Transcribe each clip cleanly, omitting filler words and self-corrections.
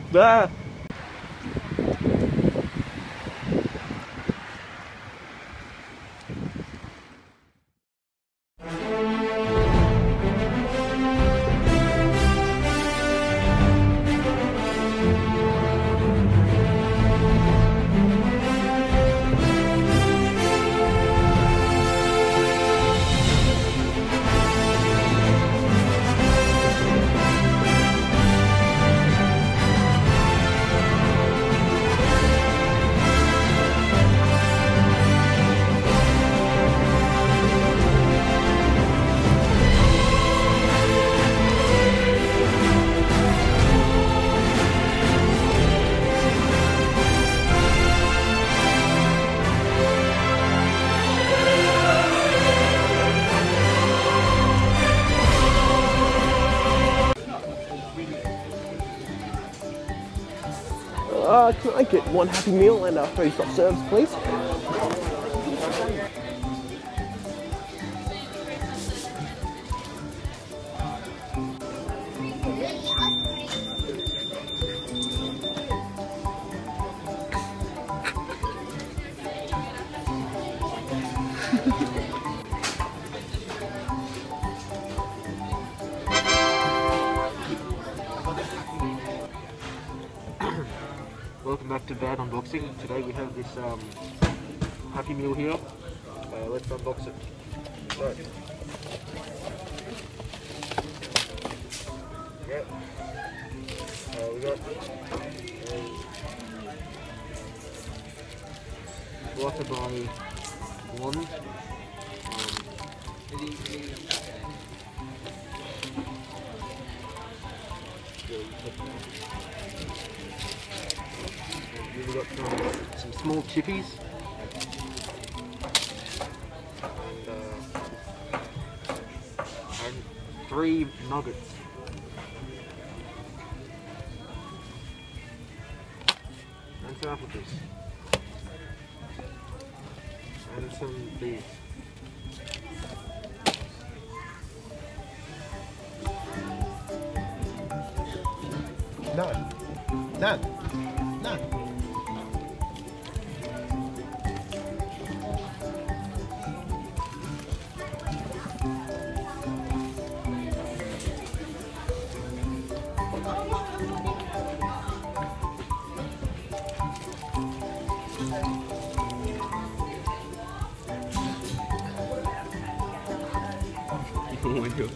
Ah! Can I get one Happy Meal and 3 soft serves, please? Welcome back to Bad Unboxing. Today we have this Happy Meal here. Let's unbox it. Right. Yep. We got a water by one. We've got some small chippies and 3 nuggets. And some apple juice. And some beers. None. Oh my god.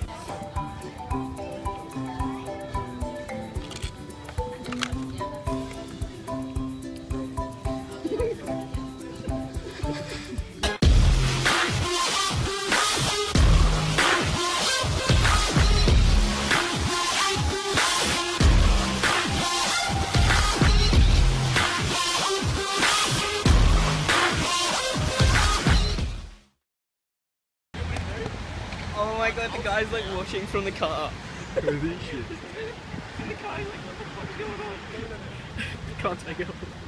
Oh my god, the guy's like watching from the car. Holy shit. The guy's like, what the fuck is going on? Can't take it off.